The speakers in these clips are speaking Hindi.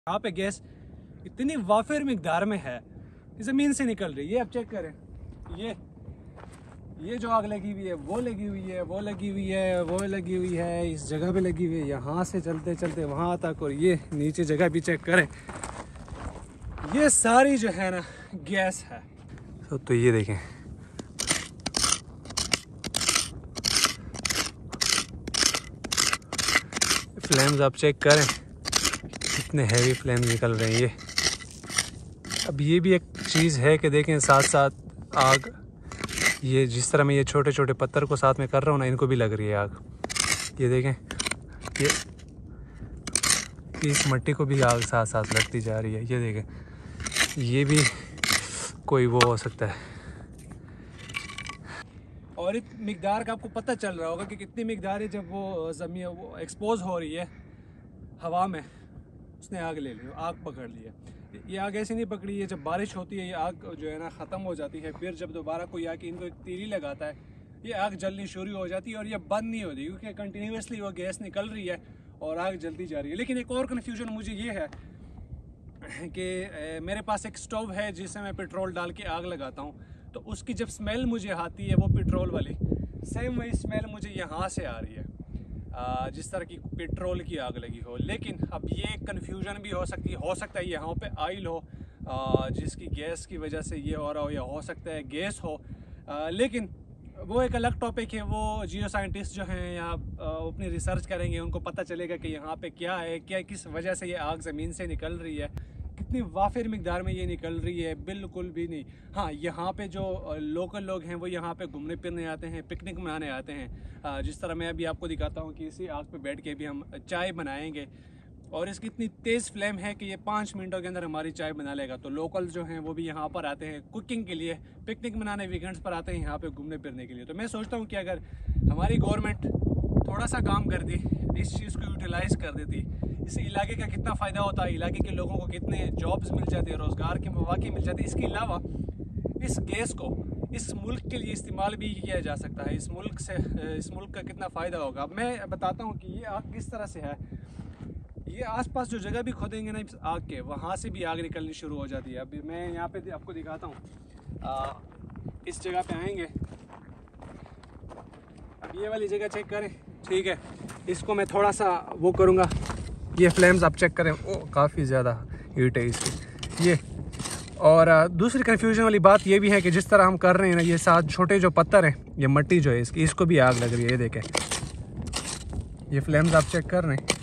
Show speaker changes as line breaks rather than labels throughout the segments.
यहाँ पे गैस इतनी वाफिर मिकदार में है, ज़मीन से निकल रही है। अब चेक करें, ये जो आग लगी हुई है, वो लगी हुई है, वो लगी हुई है, वो लगी हुई है, इस जगह पे लगी हुई है, यहाँ से चलते चलते वहाँ तक, और ये नीचे जगह भी चेक करें, ये सारी जो है ना गैस है। तो ये देखें, फ्लेम्स आप चेक करें, कितने हैवी फ्लेम्स निकल रहे हैं ये। अब ये भी एक चीज़ है कि देखें साथ साथ आग, ये जिस तरह मैं ये छोटे छोटे पत्थर को साथ में कर रहा हूँ ना, इनको भी लग रही है आग। ये देखें, ये इस मिट्टी को भी आग साथ साथ लगती जा रही है। ये देखें, ये भी कोई वो हो सकता है। और इस मिकदार का आपको पता चल रहा होगा कि कितनी मिकदार है। जब वो ज़मीन वो एक्सपोज हो रही है हवा में, उसने आग ले ली, आग पकड़ ली है। ये आग ऐसे नहीं पकड़ी है, जब बारिश होती है ये आग जो है ना ख़त्म हो जाती है। फिर जब दोबारा कोई आके इनको एक तीली लगाता है, ये आग जलनी शुरू हो जाती है और ये बंद नहीं होती, क्योंकि कंटिन्यूसली वो गैस निकल रही है और आग जलती जा रही है। लेकिन एक और कन्फ्यूजन मुझे ये है कि मेरे पास एक स्टोव है जिससे मैं पेट्रोल डाल के आग लगाता हूँ, तो उसकी जब स्मेल मुझे आती है वो पेट्रोल वाली, सेम वही स्मेल मुझे यहाँ से आ रही है, जिस तरह की पेट्रोल की आग लगी हो। लेकिन अब ये कन्फ्यूजन भी हो सकता है यहाँ पे आयल हो, जिसकी गैस की वजह से ये हो रहा हो, या हो सकता है गैस हो। लेकिन वो एक अलग टॉपिक है, वो जियो साइंटिस्ट जो हैं यहाँ अपनी रिसर्च करेंगे, उनको पता चलेगा कि यहाँ पे क्या है, क्या किस वजह से ये आग ज़मीन से निकल रही है, कितनी वाफिर मिकदार में ये निकल रही है। बिल्कुल भी नहीं। हाँ, यहाँ पे जो लोकल लोग हैं वो यहाँ पे घूमने फिरने आते हैं, पिकनिक मनाने आते हैं। जिस तरह मैं अभी आपको दिखाता हूँ कि इसी आग पे बैठ के भी हम चाय बनाएंगे, और इसकी इतनी तेज़ फ्लेम है कि ये 5 मिनटों के अंदर हमारी चाय बना लेगा। तो लोकल जो हैं वो भी यहाँ पर आते हैं कुकिंग के लिए, पिकनिक मनाने, वीकेंड्स पर आते हैं यहाँ पे घूमने फिरने के लिए। तो मैं सोचता हूँ कि अगर हमारी गवर्नमेंट थोड़ा सा काम कर दी, इस चीज़ को यूटिलाइज़ कर देती, इस इलाके का कितना फ़ायदा होता है, इलाके के लोगों को कितने जॉब्स मिल जाते हैं, रोज़गार के मौके मिल जाते हैं। इसके अलावा इस गैस को इस मुल्क के लिए इस्तेमाल भी किया जा सकता है। इस मुल्क का कितना फ़ायदा होगा। अब मैं बताता हूँ कि ये आग किस तरह से है। ये आसपास जो जगह भी खोदेंगे ना इस आग के, वहाँ से भी आग निकलनी शुरू हो जाती है। अभी मैं यहाँ पे आपको दिखाता हूँ, इस जगह पे आएंगे, अब ये वाली जगह चेक करें, ठीक है। इसको मैं थोड़ा सा वो करूँगा, ये फ्लेम्स आप चेक करें, ओ काफ़ी ज़्यादा हीट है इसकी ये। और दूसरी कन्फ्यूजन वाली बात ये भी है कि जिस तरह हम कर रहे हैं ना, ये साथ छोटे जो पत्थर हैं, ये मिट्टी जो है इसकी, इसको भी आग लग रही है। ये देखें, ये फ्लेम्स आप चेक कर रहे हैं,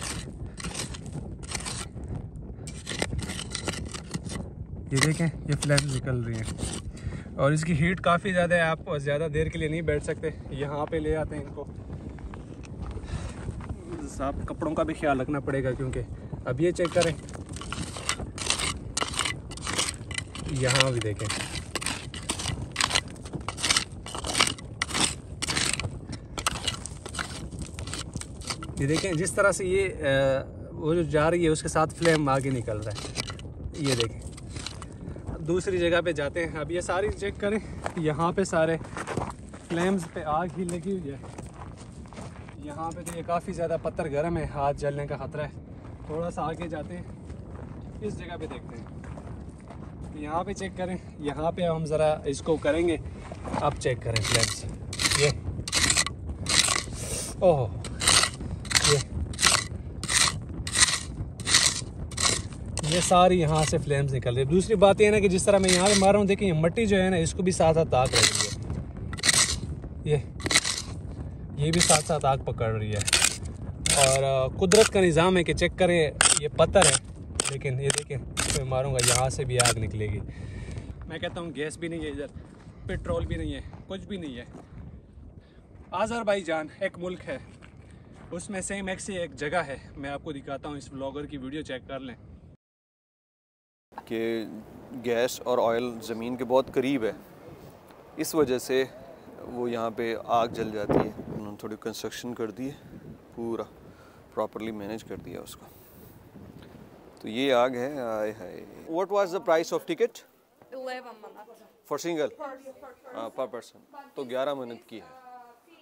ये देखें, ये फ्लेम्स निकल रही हैं और इसकी हीट काफ़ी ज़्यादा है। आप ज़्यादा देर के लिए नहीं बैठ सकते, यहाँ पे ले आते हैं इनको। साफ कपड़ों का भी ख्याल रखना पड़ेगा, क्योंकि अब ये चेक करें, यहाँ भी देखें, ये देखें जिस तरह से ये वो जो जा रही है उसके साथ फ्लेम आगे निकल रहा है। ये देखें, दूसरी जगह पे जाते हैं। अब ये सारी चेक करें, यहाँ पे सारे फ्लेम्स पे आग ही लगी हुई है। यहाँ पे तो ये काफ़ी ज़्यादा पत्थर गर्म है, हाथ जलने का ख़तरा है। थोड़ा सा आगे जाते हैं, इस जगह पे देखते हैं, यहाँ पे चेक करें, यहाँ पे हम ज़रा इसको करेंगे। अब चेक करें फ्लेम्स, ये ओह, ये सारी यहाँ से फ्लेम्स निकल रही है। दूसरी बात ये है ना कि जिस तरह मैं यहाँ पे मार रहा हूँ, देखिए ये मिट्टी जो है ना, इसको भी साथ साथ आग लग रही है। ये भी साथ साथ आग पकड़ रही है। और कुदरत का निज़ाम है कि चेक करें, ये पत्थर है, लेकिन ये देखें, मैं मारूंगा यहाँ से भी आग निकलेगी। मैं कहता हूँ गैस भी नहीं है इधर, पेट्रोल भी नहीं है, कुछ भी नहीं है। अज़रबैजान एक मुल्क है, उसमें सेम एक से एक जगह है। मैं आपको दिखाता हूँ, इस व्लॉगर की वीडियो चेक कर लें
कि गैस और ऑयल ज़मीन के बहुत करीब है, इस वजह से वो यहाँ पे आग जल जाती है। उन्होंने थोड़ी कंस्ट्रक्शन कर दी है, पूरा प्रॉपरली मैनेज कर दिया उसको। तो ये आग है। आए hi. What was the price of ticket?
11 minutes
for single per person. तो 11 मिनट की है।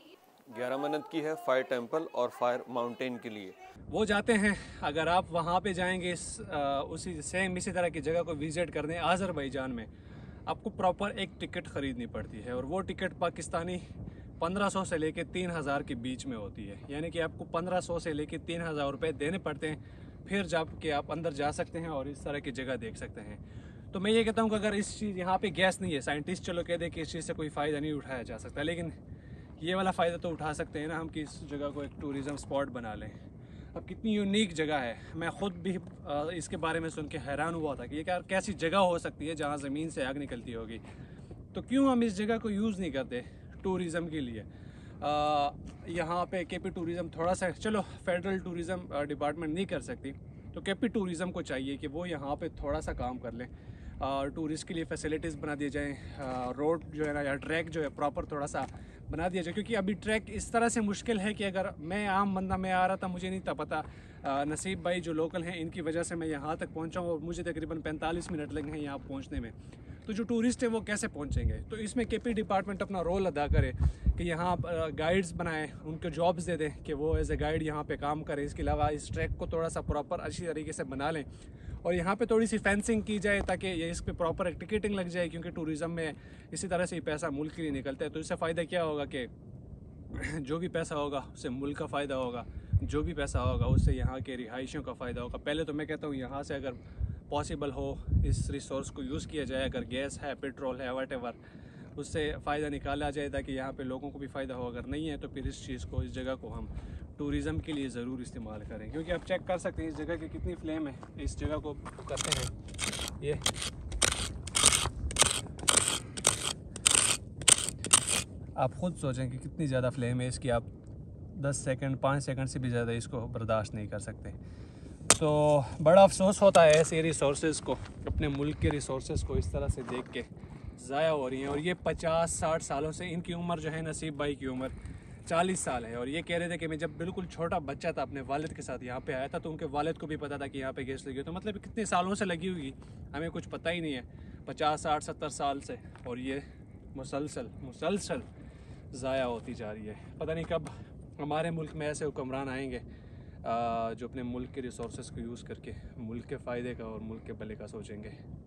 11 मन्नत की है फायर टेम्पल और फायर माउंटेन के लिए।
वो जाते हैं, अगर आप वहाँ पे जाएंगे इसी तरह की जगह को विज़िट करने आज़रबाईजान में, आपको प्रॉपर एक टिकट ख़रीदनी पड़ती है और वो टिकट पाकिस्तानी 1500 से लेके 3000 के बीच में होती है। यानी कि आपको 1500 से लेके 3000 रुपये देने पड़ते हैं, फिर जब कि आप अंदर जा सकते हैं और इस तरह की जगह देख सकते हैं। तो मैं ये कहता हूँ कि अगर इस चीज़ यहाँ पे गैस नहीं है, साइंटिस्ट चलो कह दे कि इस चीज़ से कोई फ़ायदा नहीं उठाया जा सकता, लेकिन ये वाला फ़ायदा तो उठा सकते हैं ना हम कि इस जगह को एक टूरिज़म स्पॉट बना लें। अब कितनी यूनिक जगह है, मैं ख़ुद भी इसके बारे में सुन के हैरान हुआ था कि ये क्या कैसी जगह हो सकती है जहाँ ज़मीन से आग निकलती होगी। तो क्यों हम इस जगह को यूज़ नहीं करते टूरिज़म के लिए। यहाँ पे केपी टूरिज़म थोड़ा सा, चलो फेडरल टूरिज़म डिपार्टमेंट नहीं कर सकती, तो केपी टूरिज़म को चाहिए कि वो यहाँ पे थोड़ा सा काम कर लें और टूरिस्ट के लिए फैसिलिटीज़ बना दिए जाएँ, रोड जो है ना या ट्रैक जो है प्रॉपर थोड़ा सा बना दिया जाए। क्योंकि अभी ट्रैक इस तरह से मुश्किल है कि अगर मैं आम बंदा, मैं आ रहा था, मुझे नहीं था पता, नसीब भाई जो लोकल हैं इनकी वजह से मैं यहाँ तक पहुँचा हूँ और मुझे तकरीबन 45 मिनट लगे हैं यहाँ पहुँचने में। तो जो टूरिस्ट हैं वो कैसे पहुँचेंगे? तो इसमें केपी डिपार्टमेंट अपना रोल अदा करे कि यहाँ गाइड्स बनाएं, उनको जॉब्स दे दें कि वो एज ए गाइड यहाँ पे काम करें। इसके अलावा इस ट्रैक को थोड़ा सा प्रॉपर अच्छी तरीके से बना लें और यहाँ पे थोड़ी सी फेंसिंग की जाए ताकि ये इस पर प्रॉपर एक टिकटिंग लग जाए, क्योंकि टूरिज़म में इसी तरह से ही पैसा मुल्क के लिए निकलता है। तो इससे फ़ायदा क्या होगा कि जो भी पैसा होगा उससे मुल्क का फ़ायदा होगा, जो भी पैसा होगा उससे यहाँ के रिहाइशियों का फ़ायदा होगा। पहले तो मैं कहता हूँ यहाँ से अगर पॉसिबल हो इस रिसोर्स को यूज़ किया जाए, अगर गैस है, पेट्रोल है, वट उससे फ़ायदा निकाला जाए ताकि यहाँ पे लोगों को भी फ़ायदा हो। अगर नहीं है तो फिर इस चीज़ को, इस जगह को हम टूरिज़म के लिए ज़रूर इस्तेमाल करें। क्योंकि आप चेक कर सकते हैं इस जगह की कितनी फ्लेम है। इस जगह को करते हैं ये, आप ख़ुद सोचें कि कितनी ज़्यादा फ्लेम है इसकी। आप 10 सेकंड 5 सेकंड से भी ज़्यादा इसको बर्दाश्त नहीं कर सकते। तो बड़ा अफसोस होता है ऐसे रिसोर्सेज़ को, अपने मुल्क के रिसोर्सेज़ को इस तरह से देख के ज़ाया हो रही हैं। और ये 50-60 सालों से, इनकी उम्र जो है नसीब भाई की उम्र 40 साल है। और ये कह रहे थे कि मैं जब बिल्कुल छोटा बच्चा था अपने वालिद के साथ यहाँ पे आया था, तो उनके वालिद को भी पता था कि यहाँ पे गैस लगी हो। तो मतलब कितने सालों से लगी हुई हमें कुछ पता ही नहीं है, 50-60-70 साल से। और ये मुसलसल ज़ाया होती जा रही है। पता नहीं कब हमारे मुल्क में ऐसे हुक्मरान आएंगे जो अपने मुल्क के रिसोर्सेज़ को यूज़ करके मुल्क के फ़ायदे का और मुल्क के भले का सोचेंगे।